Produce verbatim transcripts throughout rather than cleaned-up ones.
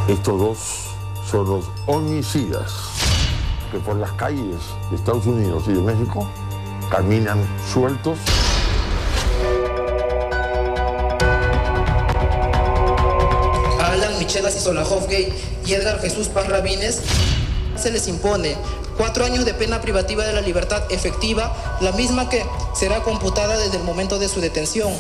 Estos dos son los homicidas que por las calles de Estados Unidos y de México caminan sueltos. Alan Michelle Asisolajov Gay y Edgar Jesús Paz Rabines se les impone cuatro años de pena privativa de la libertad efectiva, la misma que será computada desde el momento de su detención.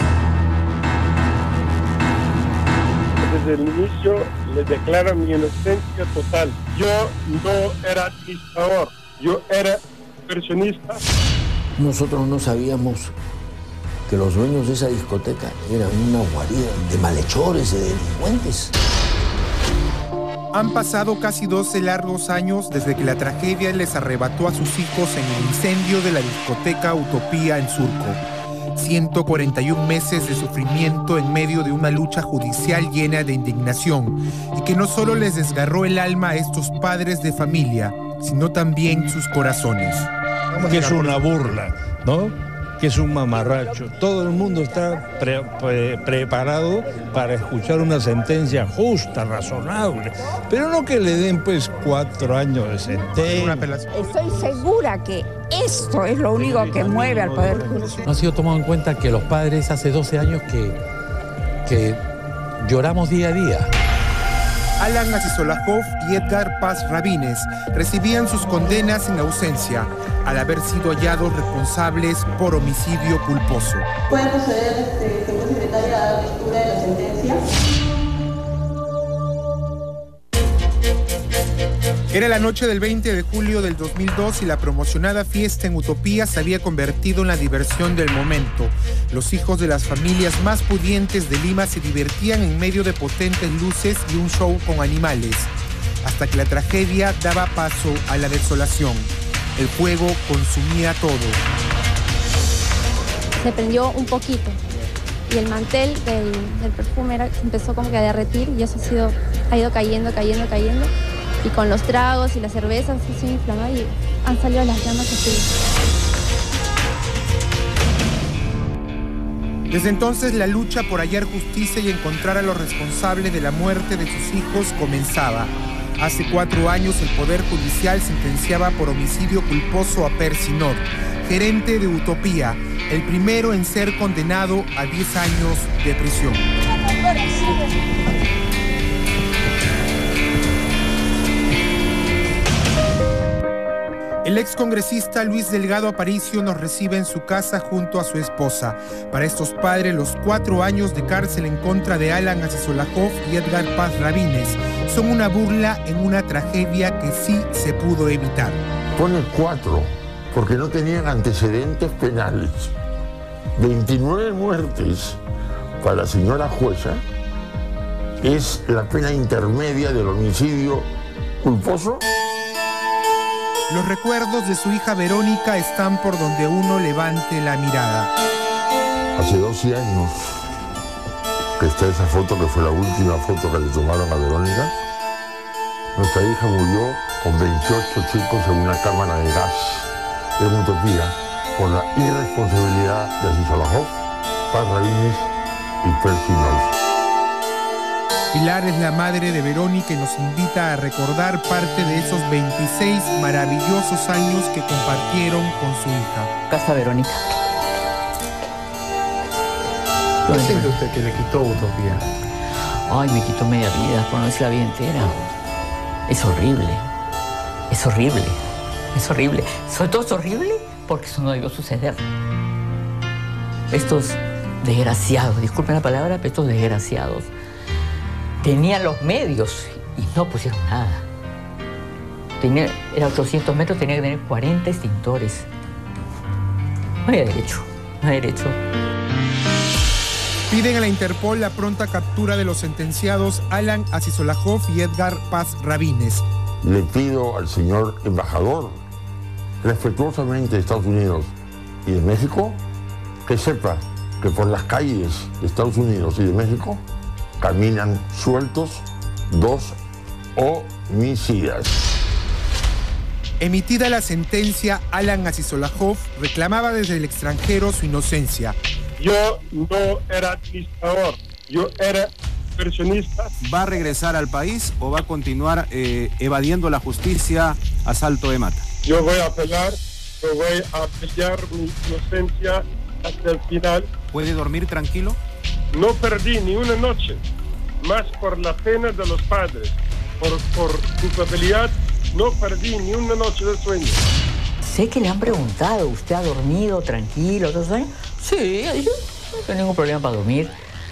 Desde el inicio les declaro mi inocencia total. Yo no era administrador, yo era inversionista. Nosotros no sabíamos que los dueños de esa discoteca eran una guarida de malhechores, de delincuentes. Han pasado casi doce largos años desde que la tragedia les arrebató a sus hijos en el incendio de la discoteca Utopía en Surco. ciento cuarenta y un meses de sufrimiento en medio de una lucha judicial llena de indignación y que no solo les desgarró el alma a estos padres de familia, sino también sus corazones. Que es una burla, ¿no? Que es un mamarracho. Todo el mundo está pre pre preparado para escuchar una sentencia justa, razonable, pero no que le den pues cuatro años de sentencia. Estoy segura que esto es lo único que mueve al Poder Judicial. No ha sido tomado en cuenta que los padres hace doce años que, que lloramos día a día. Alan Asisolajov y Edgar Paz Rabines recibían sus condenas en ausencia al haber sido hallados responsables por homicidio culposo. ¿Puede proceder, este, señor secretario, a dar lectura de la sentencia? Era la noche del veinte de julio del dos mil dos y la promocionada fiesta en Utopía se había convertido en la diversión del momento. Los hijos de las familias más pudientes de Lima se divertían en medio de potentes luces y un show con animales, hasta que la tragedia daba paso a la desolación. El fuego consumía todo. Se prendió un poquito y el mantel del, del perfume era, empezó como que a derretir y eso ha, sido, ha ido cayendo, cayendo, cayendo. Y con los tragos y las cervezas se sido inflamado y han salido las llamas así. Desde entonces la lucha por hallar justicia y encontrar a los responsables de la muerte de sus hijos comenzaba. Hace cuatro años el Poder Judicial sentenciaba por homicidio culposo a Percy Nord, gerente de Utopía, el primero en ser condenado a diez años de prisión. El excongresista Luis Delgado Aparicio nos recibe en su casa junto a su esposa. Para estos padres, los cuatro años de cárcel en contra de Alan Asisolajov y Edgar Paz Rabines son una burla en una tragedia que sí se pudo evitar. Pone cuatro, porque no tenían antecedentes penales. veintinueve muertes para la señora jueza es la pena intermedia del homicidio culposo. Los recuerdos de su hija Verónica están por donde uno levante la mirada. Hace doce años que está esa foto, que fue la última foto que le tomaron a Verónica. Nuestra hija murió con veintiocho chicos en una cámara de gas en Utopía por la irresponsabilidad de Asisolajov, Paz Rabines y Percy Nord. Pilar es la madre de Verónica y nos invita a recordar parte de esos veintiséis maravillosos años que compartieron con su hija. Casa Verónica. ¿Qué siente usted que le quitó Utopía? Ay, me quitó media vida, por no decir la vida entera. Es horrible, es horrible, es horrible. Sobre todo es horrible porque eso no debió suceder. Estos desgraciados, disculpen la palabra, pero estos desgraciados tenían los medios y no pusieron nada. Tenía, era ochocientos metros, tenía que tener cuarenta extintores. No hay derecho, no hay derecho. Piden a la Interpol la pronta captura de los sentenciados Alan Asisolajov y Edgar Paz Rabines. Le pido al señor embajador, respetuosamente de Estados Unidos y de México, que sepa que por las calles de Estados Unidos y de México caminan sueltos dos homicidas. Emitida la sentencia, Alan Asisolajov reclamaba desde el extranjero su inocencia. Yo no era administrador, yo era inversionista. ¿Va a regresar al país o va a continuar eh, evadiendo la justicia a salto de mata? Yo voy a apelar, yo voy a pelear mi inocencia hasta el final. ¿Puede dormir tranquilo? No perdí ni una noche, más por la pena de los padres, por, por culpabilidad, no perdí ni una noche de sueño. Sé que le han preguntado, ¿usted ha dormido tranquilo todos los años? Sí, ha dicho, no tengo ningún problema para dormir.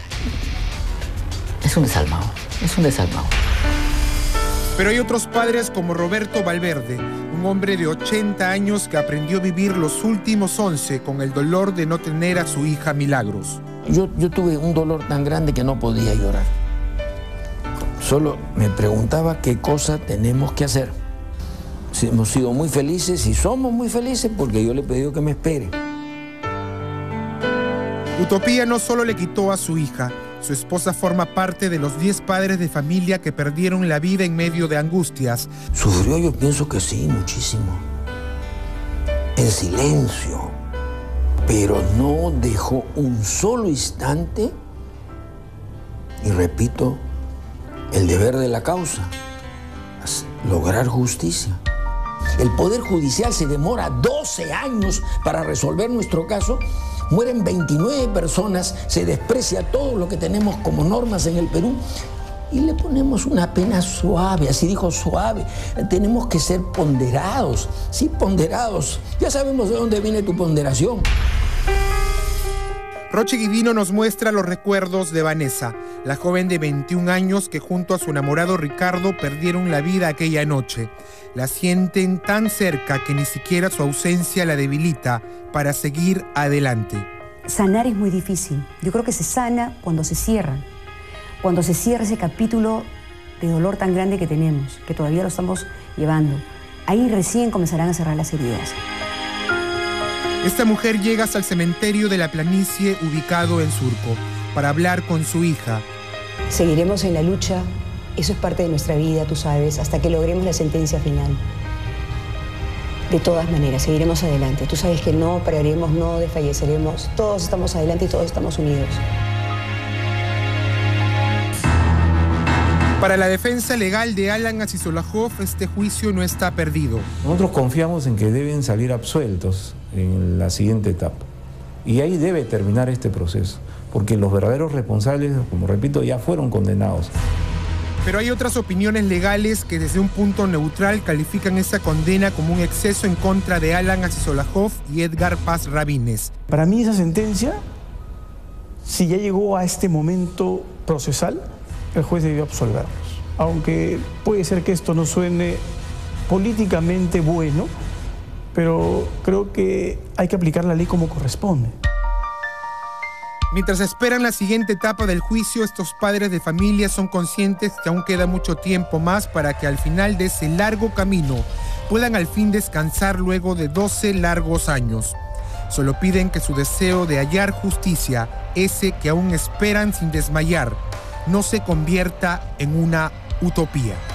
Es un desalmado, es un desalmado. Pero hay otros padres como Roberto Valverde, un hombre de ochenta años que aprendió a vivir los últimos once con el dolor de no tener a su hija Milagros. Yo, yo tuve un dolor tan grande que no podía llorar. Solo me preguntaba qué cosa tenemos que hacer. Si hemos sido muy felices y somos muy felices porque yo le he pedido que me espere. Utopía no solo le quitó a su hija, su esposa forma parte de los diez padres de familia que perdieron la vida en medio de angustias. Sufrió, yo pienso que sí, muchísimo. En silencio. Pero no dejó un solo instante, y repito, el deber de la causa, lograr justicia. El Poder Judicial se demora doce años para resolver nuestro caso. Mueren veintinueve personas, se desprecia todo lo que tenemos como normas en el Perú y le ponemos una pena suave, así dijo suave. Tenemos que ser ponderados, sí, ponderados. Ya sabemos de dónde viene tu ponderación. Roche Guidino nos muestra los recuerdos de Vanessa, la joven de veintiún años que junto a su enamorado Ricardo perdieron la vida aquella noche. La sienten tan cerca que ni siquiera su ausencia la debilita para seguir adelante. Sanar es muy difícil. Yo creo que se sana cuando se cierra. Cuando se cierra ese capítulo de dolor tan grande que tenemos, que todavía lo estamos llevando. Ahí recién comenzarán a cerrar las heridas. Esta mujer llega hasta el cementerio de la planicie ubicado en Surco para hablar con su hija. Seguiremos en la lucha, eso es parte de nuestra vida, tú sabes, hasta que logremos la sentencia final. De todas maneras, seguiremos adelante. Tú sabes que no pararemos, no desfalleceremos. Todos estamos adelante y todos estamos unidos. Para la defensa legal de Alan Asisolajov, este juicio no está perdido. Nosotros confiamos en que deben salir absueltos en la siguiente etapa. Y ahí debe terminar este proceso, porque los verdaderos responsables, como repito, ya fueron condenados. Pero hay otras opiniones legales que desde un punto neutral califican esa condena como un exceso en contra de Alan Asisolajov y Edgar Paz Rabines. Para mí esa sentencia, si ya llegó a este momento procesal, el juez debió absolvernos. Aunque puede ser que esto no suene políticamente bueno, pero creo que hay que aplicar la ley como corresponde. Mientras esperan la siguiente etapa del juicio, estos padres de familia son conscientes que aún queda mucho tiempo más para que al final de ese largo camino puedan al fin descansar luego de doce largos años. Solo piden que su deseo de hallar justicia, ese que aún esperan sin desmayar, no se convierta en una utopía.